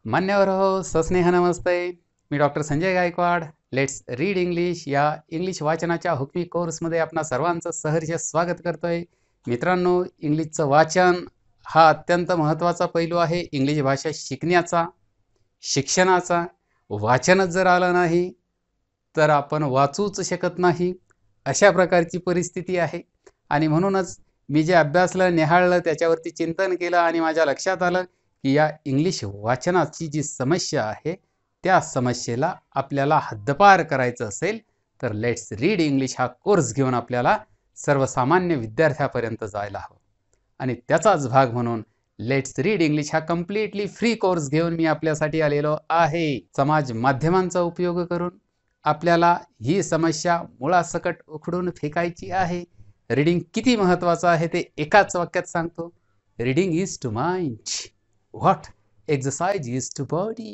मान्यवर हो, सस्नेह नमस्ते. मी doctor Sanjay Gaikwad. Let's read English या इंग्लिश वाचनाच्या हुकमी कोर्समध्ये आपणा सर्वांचं सहर्ष स्वागत करतोय. मित्रांनो, इंग्लिशचं वाचन हा अत्यंत महत्त्वाचा पैलू आहे इंग्लिश भाषा शिकण्याचा, शिक्षणाचा. वाचनच जर आलं नाही तर आपण वाचूच शकत नाही, अशा प्रकारची परिस्थिती आहे. आणि म्हणूनच मी जे अभ्यासलं, निहाळलं, त्याच्यावरती चिंतन केलं आणि माझ्या लक्षात आलं की या इंग्लिश वाचनाची जी समस्या आहे त्या समस्येला आपल्याला हद्दपार करायचं असेल तर लेट्स रीड इंग्लिश हा कोर्स घेऊन आपल्याला सर्वसामान्य विद्यार्थ्यापर्यंत जायला हवं. आणि त्याचाच भाग म्हणून लेट्स रीड इंग्लिश हा कम्प्लिटली फ्री कोर्स घेऊन मी आपल्यासाठी आलेलो आहे. समाज माध्यमांचा उपयोग करून आपल्याला ही समस्या मुळासकट उखडून फेकायची आहे. रीडिंग किती महत्त्वाचं आहे ते एकाच वाक्यात सांगतो. Reading is to mind what exercise is to body.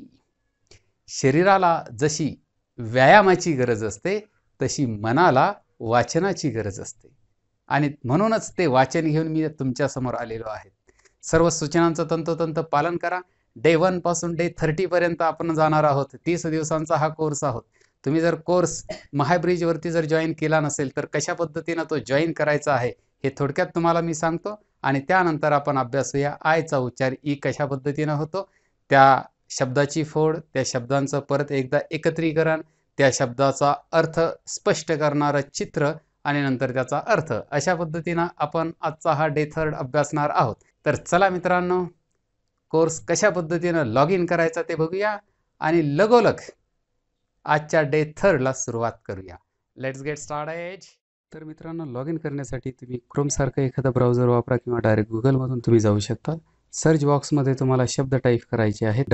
शरीराला जशी व्यायामाची गरज असते तशी मनाला वाचनाची गरज असते. आणि म्हणूनच ते वाचन घेऊन मी तुमच्या समोर आलेलो आहे. सर्व सूचनांचं तंतोतंत पालन करा. डे 1 पासून डे 30 पर्यंत आपण जाणार आहोत. 30 दिवसांचा हा कोर्स आहोत. तुम्ही जर कोर्स महाब्रिज वरती जर जॉईन केला नसेल तर कशा पद्धतीने तो जॉईन करायचा आहे हे थोडक्यात तुम्हाला मी सांगतो. आणि त्यानंतर आपण अभ्यासूया आयचा उच्चार ई कशा पद्धतीने होतो, त्या शब्दाची फोड, त्या शब्दांचं परत एकदा एकत्रीकरण, त्या शब्दाचा अर्थ स्पष्ट करणारं चित्र आणि नंतर त्याचा अर्थ, अशा पद्धतीनं आपण आजचा हा डे 3 अभ्यासणार आहोत. तर चला मित्रांनो, कोर्स कशा पद्धतीनं लॉग इन करायचा ते बघूया आणि लगोलग आजच्या डे 3 ला सुरुवात करूया. Let's get started. तर मित्रांनो, लॉग इन करण्यासाठी तुम्ही क्रोम सारखं एखादा ब्राउझर वापरा किंवा डायरेक्ट गुगलमधून तुम्ही जाऊ शकता. सर्च बॉक्समध्ये तुम्हाला शब्द टाईप करायचे आहेत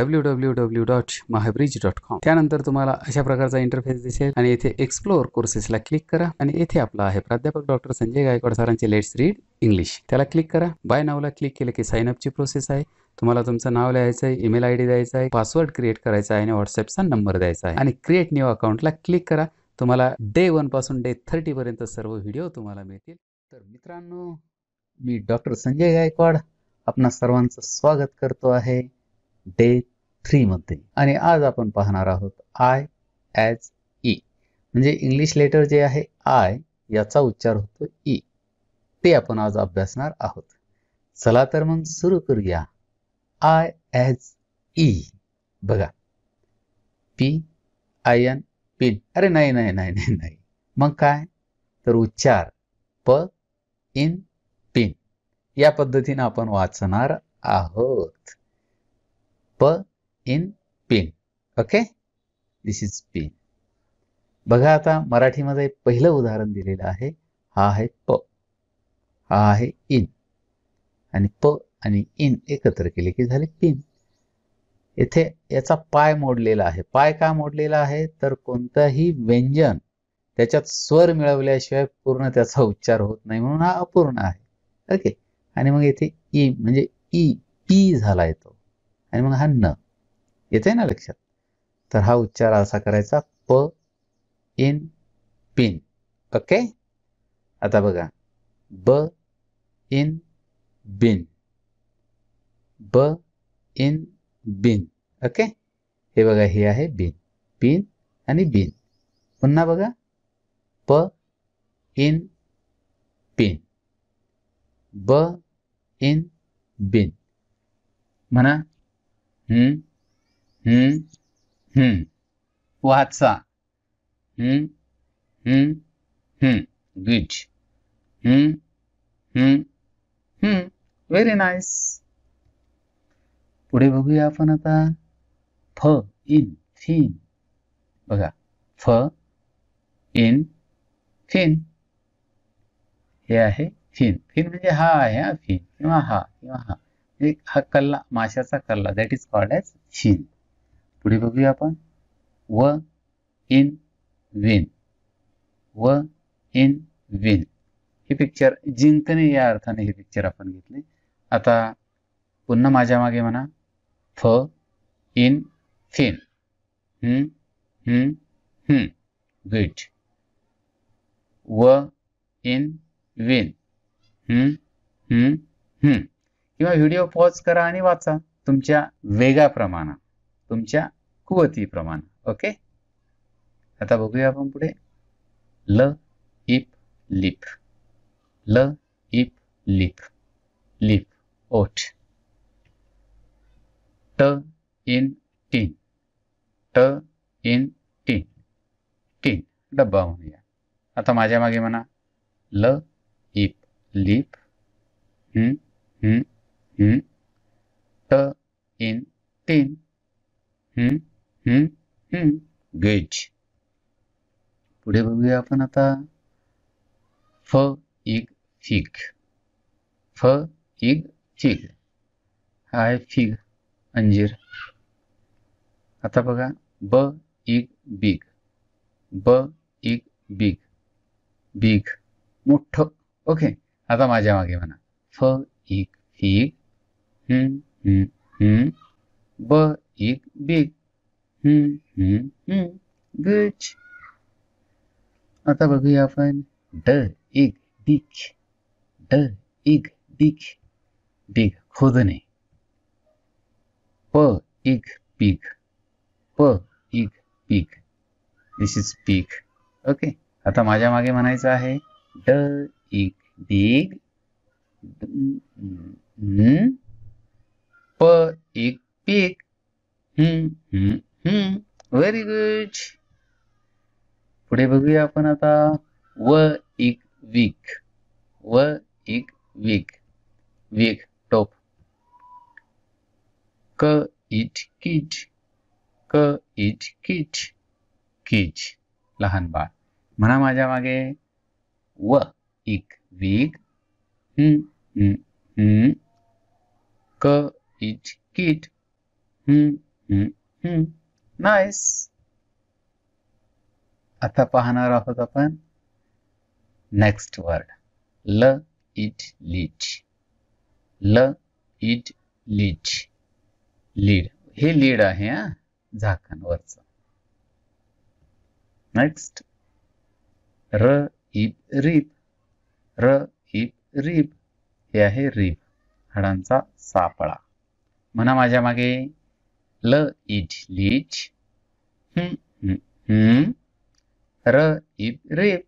www.mahabridge.com. त्यानंतर तुम्हाला अशा प्रकारचा इंटरफेस दिसेल आणि येथे एक्सप्लोअर कोर्सेसला क्लिक करा आणि येथे आपला आहे प्राध्यापक डॉक्टर संजय गायकवाड सरांचे लेट्स रीड इंग्लिश, त्याला क्लिक करा. बाय नावला क्लिक केलं की साइन अपची प्रोसेस आहे. तुम्हाला तुमचं नाव लिहायचं आहे, ईमेल आयडी द्यायचा आहे, पासवर्ड क्रिएट करायचा आहे आणि व्हॉट्सअपचा नंबर द्यायचा आहे आणि क्रिएट न्यू अकाउंटला क्लिक करा. तुम्हाला डे 1 पासून डे 30 पर्यंत सर्व व्हिडिओ तुम्हाला मिळतील. तर मित्रांनो, मी डॉक्टर संजय गायकवाड आपणा सर्वांचं स्वागत करतो आहे डे 3 मध्ये. आणि आज आपण पाहणार आहोत आय ॲज ई, म्हणजे इंग्लिश लेटर जे आहे आय याचा उच्चार होतो ई, ते आपण आज अभ्यासणार आहोत. चला तर मग सुरू करूया. I as E. बघा, PIN पिन. अरे नाही नाही नाही नाही नाही, मग काय तर उच्चार प इन पिन या पद्धतीने आपण वाचणार आहोत. प in pin. Okay, this is pin. बघा, आता मराठीमध्ये पहिलं उदाहरण दिलेलं आहे. हा आहे प, हा आहे इन, आणि प आणि इन एकत्र केले की झाले पिन. येथे याचा पाय मोडलेला आहे. पाय का मोडलेला आहे तर कोणताही व्यंजन त्याच्यात स्वर मिळवल्याशिवाय पूर्ण त्याचा उच्चार होत नाही, म्हणून हा अपूर्ण आहे. ओके, आणि मग येथे ई म्हणजे ई, पी झाला येतो आणि मग हा न येते ना लक्षात. तर हा उच्चार असा करायचा प इन पिन. ओके, आता बघा, ब इन बिन, ब इन बिन. ओके, हे बघा, हे आहे बिन, पिन आणि बिन. पुन्हा बघा, प इन पिन, ब इन बिन. म्हणा वाचा. गुड. Very nice. पुढे बघूया आपण आता. फ इन फिन. बघा, फ इन फिन, हे आहे फिन. फिन म्हणजे हा आहे, हा फिन किंवा हा म्हणजे हा कल्ला, माशाचा कल्ला, that is called as fin. पुढे बघूया आपण. व इन विन, व इन विन. हे पिक्चर जिंकणे या अर्थाने हे पिक्चर आपण घेतले. आता पुन्हा माझ्या मागे म्हणा. फ इन फिन. गुड. व इन विन. किंवा व्हिडिओ पॉज करा आणि वाचा तुमच्या वेगाप्रमाणे. तुमच्या कुवतीप्रमाणे. ओके, आता बघूया आपण पुढे. ल इप लिप, ल इप लिप, लिप ओठ. ट इन टीन, ट इन टीन, टीन डब्बा म्हणूया. आता माझ्या मागे म्हणा. ल इप लिप, ट इन टीन, गुड. पुढे बघूया आपण आता. फ इग फिग, फ इग फिग, हा आहे फिग अंजीर. आता बघा. ब इग बिग, ब इग बिग, बिग मोठं. ओके, आता माझ्या मागे म्हणा. फ इग फिग, ब इग बिग, गुड. आता बघूया आपण. ड इग डिक, ड इग डिक, डिग खोदणे. प इग पिग, प ig pig, this is pig. Okay, आता माझ्या मागे म्हणायचं आहे. ड इग डिग, प इग पिग, व्हेरी गुड. पुढे बघूया आपण आता. व इग विग, व इग विग, विग टोप. क इट किट, क इट किट, किट लहान बाळ. म्हणा माझ्या मागे. व इग विग, क इट किट, नाईस. आता पाहणार आहोत आपण नेक्स्ट वर्ड. ल इट लीच, ल इट लीच, लीड. हे लीड आहे हा, झाकण वरचं. नेक्स्ट. र इप रिप, र इप रिप, हे आहे रिप, हाडांचा सापळा. म्हणा माझ्या मागे. ल इट लीच, र इप रिप,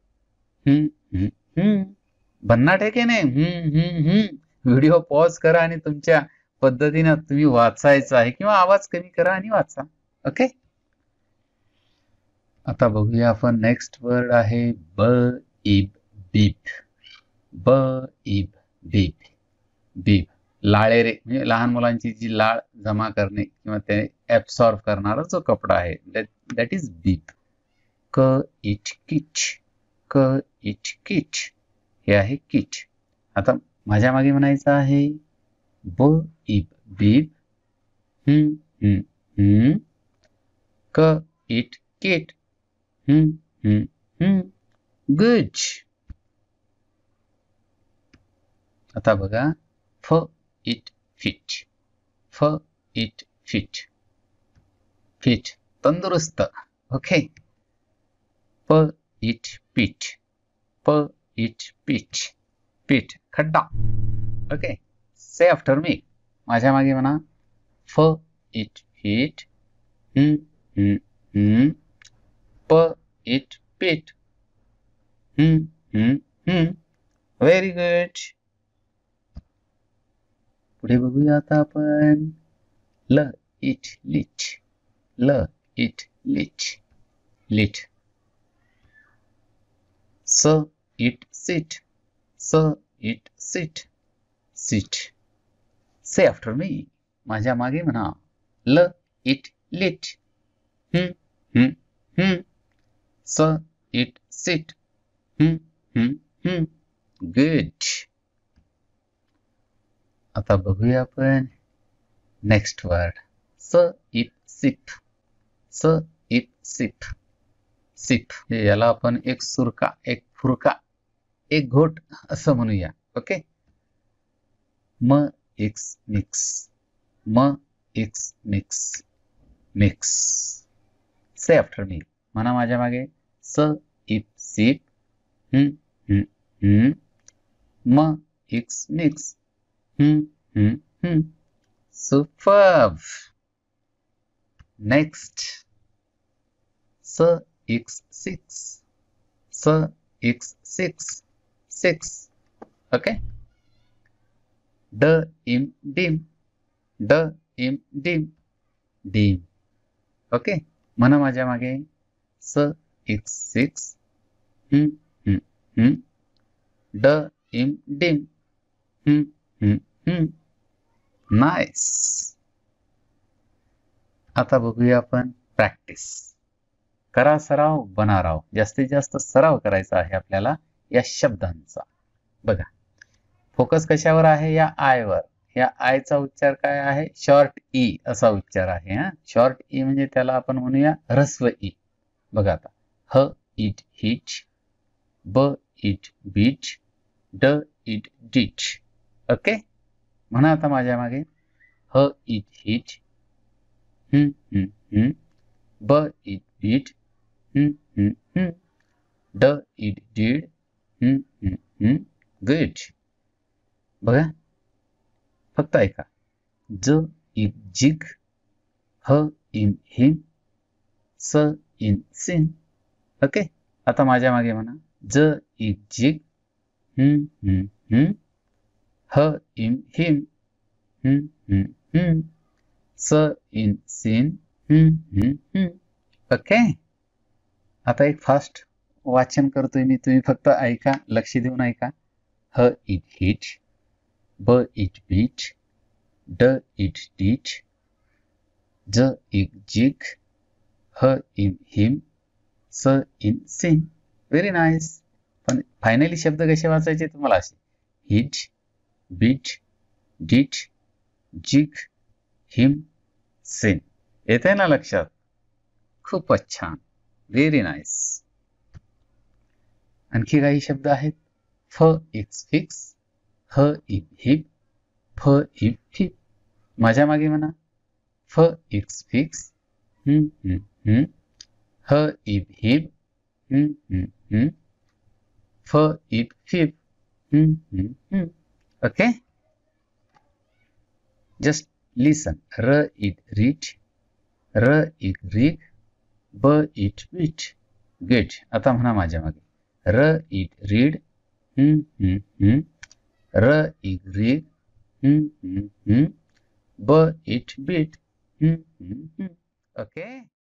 भन्नाट आहे की नाही. व्हिडिओ पॉज करा आणि तुमच्या पद्धतीने तुम्ही वाचायचं आहे, किंवा आवाज कमी करा आणि वाचा. ओके, आता बघूया आपण. नेक्स्ट वर्ड आहे ब इब बीप, ब इब बीप, बीप लाळेरे, म्हणजे लहान मुलांची जी लाळ जमा करणे किंवा ते ऍब्सॉर्ब करणारा जो कपडा आहे, दॅट इज बीप. क इट किच, क इट किच, हे आहे किच. आता माझ्या मागे म्हणायचं आहे. ब इब बीप, क इट किट, गुड. आता बघा. फ इट फिट, फ इट फिट, फिट तंदुरुस्त. ओके. प इट पीठ, प इट पीठ, पीठ खड्डा. Okay, say after me. माझ्या मागे म्हणा. फ इट फीट, प इट पीठ, व्हेरी गुड. पुढे बघूया आता आपण. ल इट लीच, ल इट लीच, लीट. स इट सिट, स it sit, sit. Say after me. माझ्या मागे म्हणा. ल इट लीट, स इट सिट, गुड. आता बघूया आपण नेक्स्ट वर्ड. स इट सिप, स इट सिप, सिप. याला आपण एक सुरका, एक फुरका, एक घोट असं म्हणूया. ओके. म इक्स मिक्स, म ix mix, mix. Say after me. म्हणा माझ्या मागे. स इप सिप, म ix mix, superb. Next x6 x6 6. Okay. dim dim dim dim. Okay, म्हणा माझ्या मागे x6 dim नाइस. आता बघूया आपण प्रॅक्टिस. करा सराव बना राव. जास्तीत जास्त सराव करायचा आहे आपल्याला या शब्दांचा. बघा, फोकस कशावर आहे? या आय वर. या आयचा उच्चार काय आहे? शॉर्ट ई असा उच्चार आहे. शॉर्ट ई म्हणजे त्याला आपण म्हणूया ह्रस्व ई. बघा आता, ह इट हिट, ब इट बीट, ड इट डिट. ओके, म्हणा आता माझ्या मागे, ह इट हिट, ब इट बीट, ड इट डीड, गुड. बघा, फक्त ऐका. ज इन जिग, ह इन हिम, स इन सिन. ओके, आता माझ्या मागे म्हणा, ज इन जिग, ह इन हिम, स इन सिन. ओके, आता एक फास्ट वाचन करतोय मी, तुम्ही फक्त ऐका, लक्ष देऊन ऐका. ह इट हिट, ब इट बीट, ड इट डीट, ज इट जिग, ह इन हिम, स इन सिन. Very nice. पण फायनली शब्द कसे वाचायचे तुम्हाला असे? Hit, bit, dit, jig, him, sin. येते ना लक्षात? खूपच छान. Very nice. आणखी काही शब्द आहेत. फ इट्स फिक्स, ह इन हिप, फ इन फिप. माझ्या मागे म्हणा, फ इट्स फिक्स, ह इन हिप, फ इन फिप. ओके, जस्ट लिसन. र इट रीट, र इट रीग, ब इट बीट. गुड. आता म्हणा माझ्या मागे, र इट रीड, र इट रीग, ब इट बीट. ओके.